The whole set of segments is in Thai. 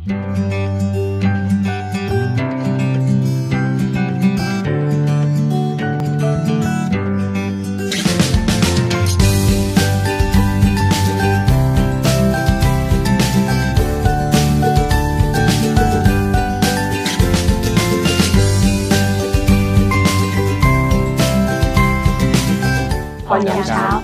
พรยามเช้า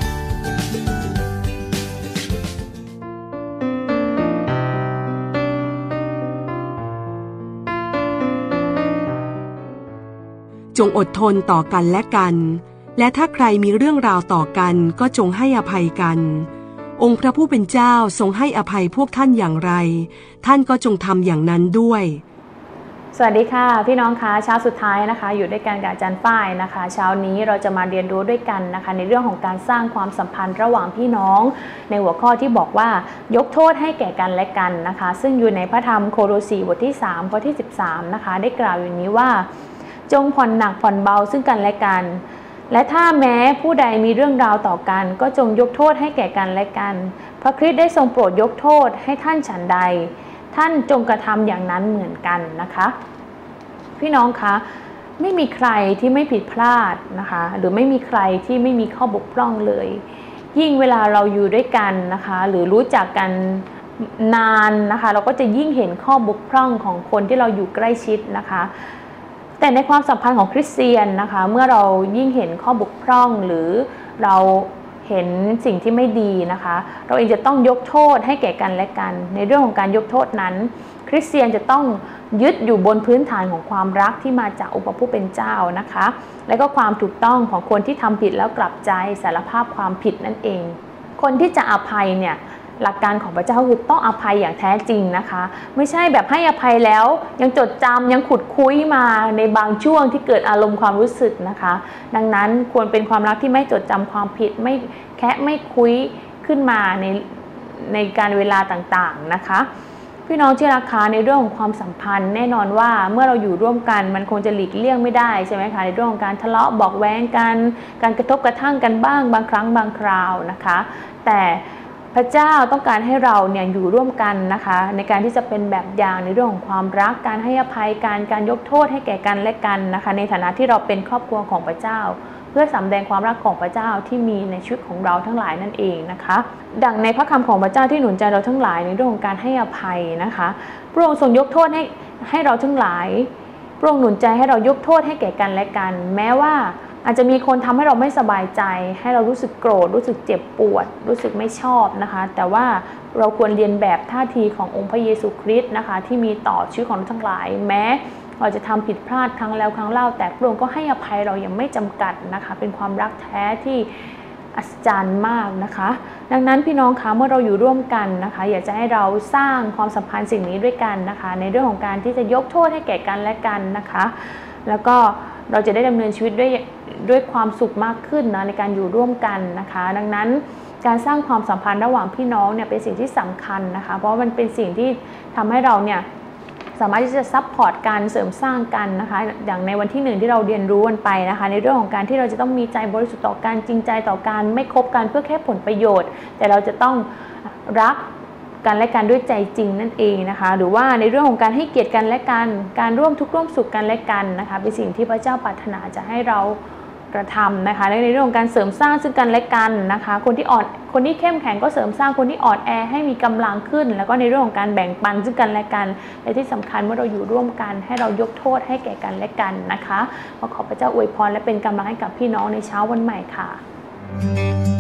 จงอดทนต่อกันและกันและถ้าใครมีเรื่องราวต่อกันก็จงให้อภัยกันองค์พระผู้เป็นเจ้าทรงให้อภัยพวกท่านอย่างไรท่านก็จงทำอย่างนั้นด้วยสวัสดีค่ะพี่น้องคะเช้าสุดท้ายนะคะอยู่ด้วยกันกับอาจารย์ฝ้ายนะคะเช้านี้เราจะมาเรียนรู้ด้วยกันนะคะในเรื่องของการสร้างความสัมพันธ์ระหว่างพี่น้องในหัวข้อที่บอกว่ายกโทษให้แก่กันและกันนะคะซึ่งอยู่ในพระธรรมโคโลสีบทที่3ข้อที่13นะคะได้กล่าวอย่างนี้ว่าจงผ่อนหนักผ่อนเบาซึ่งกันและกันและถ้าแม้ผู้ใดมีเรื่องราวต่อกันก็จงยกโทษให้แก่กันและกันพระคริสต์ได้ทรงโปรดยกโทษให้ท่านฉันใดท่านจงกระทำอย่างนั้นเหมือนกันนะคะพี่น้องคะไม่มีใครที่ไม่ผิดพลาดนะคะหรือไม่มีใครที่ไม่มีข้อบกพร่องเลยยิ่งเวลาเราอยู่ด้วยกันนะคะหรือรู้จักกันนานนะคะเราก็จะยิ่งเห็นข้อบกพร่องของคนที่เราอยู่ใกล้ชิดนะคะแต่ในความสัมพันธ์ของคริสเตียนนะคะเมื่อเรายิ่งเห็นข้อบกพร่องหรือเราเห็นสิ่งที่ไม่ดีนะคะเราเองจะต้องยกโทษให้แก่กันและกันในเรื่องของการยกโทษนั้นคริสเตียนจะต้องยึดอยู่บนพื้นฐานของความรักที่มาจากองค์พระผู้เป็นเจ้านะคะและก็ความถูกต้องของคนที่ทำผิดแล้วกลับใจสารภาพความผิดนั่นเองคนที่จะอภัยเนี่ยหลักการของพระเจ้าคือต้องอภัยอย่างแท้จริงนะคะไม่ใช่แบบให้อภัยแล้วยังจดจำยังขุดคุ้ยมาในบางช่วงที่เกิดอารมณ์ความรู้สึกนะคะดังนั้นควรเป็นความรักที่ไม่จดจำความผิดไม่แค่ไม่คุยขึ้นมาในการเวลาต่างๆนะคะพี่น้องที่รักคะในเรื่องของความสัมพันธ์แน่นอนว่าเมื่อเราอยู่ร่วมกันมันคงจะหลีกเลี่ยงไม่ได้ใช่ไหมคะในเรื่องของการทะเลาะเบาะแว้งกันการกระทบกระทั่งกันบ้างบางครั้งบางคราวนะคะแต่พระเจ้าต้องการให้เราเนี่ยอยู่ร่วมกันนะคะในการที่จะเป็นแบบอย่างในเรื่องของความรักการให้อภัยการยกโทษให้แก่กันและกันนะคะในฐานะที่เราเป็นครอบครัวของพระเจ้าเพื่อสำแดงความรักของพระเจ้าที่มีในชีวิตของเราทั้งหลายนั่นเองนะคะดังในพระคำของพระเจ้าที่หนุนใจเราทั้งหลายในเรื่องของการให้อภัยนะคะพระองค์ทรงยกโทษให้เราทั้งหลายพระองค์หนุนใจให้เรายกโทษให้แก่กันและกันแม้ว่าอาจจะมีคนทำให้เราไม่สบายใจให้เรารู้สึกโกรธรู้สึกเจ็บปวดรู้สึกไม่ชอบนะคะแต่ว่าเราควรเรียนแบบท่าทีขององค์พระเยซูคริสต์นะคะที่มีต่อชีวิตของเราทั้งหลายแม้เราจะทำผิดพลาดครั้งแล้วครั้งเล่าแต่พระองค์ก็ให้อภัยเราอย่างไม่จำกัดนะคะเป็นความรักแท้ที่อัศจรรย์มากนะคะดังนั้นพี่น้องคะเมื่อเราอยู่ร่วมกันนะคะอยากจะให้เราสร้างความสัมพันธ์สิ่งนี้ด้วยกันนะคะในเรื่องของการที่จะยกโทษให้แก่กันและกันนะคะแล้วก็เราจะได้ดำเนินชีวิตด้วยความสุขมากขึ้นนะในการอยู่ร่วมกันนะคะดังนั้นการสร้างความสัมพันธ์ระหว่างพี่น้องเนี่ยเป็นสิ่งที่สำคัญนะคะเพราะมันเป็นสิ่งที่ทำให้เราเนี่ยสามารถที่จะซัพพอร์ตการเสริมสร้างกันนะคะอย่างในวันที่1ที่เราเรียนรู้กันไปนะคะในเรื่องของการที่เราจะต้องมีใจบริสุทธิ์ต่อกันจริงใจต่อกันไม่คบกันเพื่อแค่ผลประโยชน์แต่เราจะต้องรักกันและกันด้วยใจจริงนั่นเองนะคะหรือว่าในเรื่องของการให้เกียรติกันและกันการร่วมทุกข์ร่วมสุขกันและกันนะคะเป็นสิ่งที่พระเจ้าปรารถนาจะให้เรากระทำนะคะในเรื่องของการเสริมสร้างซึ่งกันและกันนะคะคนที่เข้มแข็งก็เสริมสร้างคนที่อ่อนแอให้มีกำลังขึ้นแล้วก็ในเรื่องของการแบ่งปันซึ่งกันและกันและที่สำคัญเมื่อเราอยู่ร่วมกันให้เรายกโทษให้แก่กันและกันนะคะขอพระเจ้าอวยพรและเป็นกำลังให้กับพี่น้องในเช้าวันใหม่ค่ะ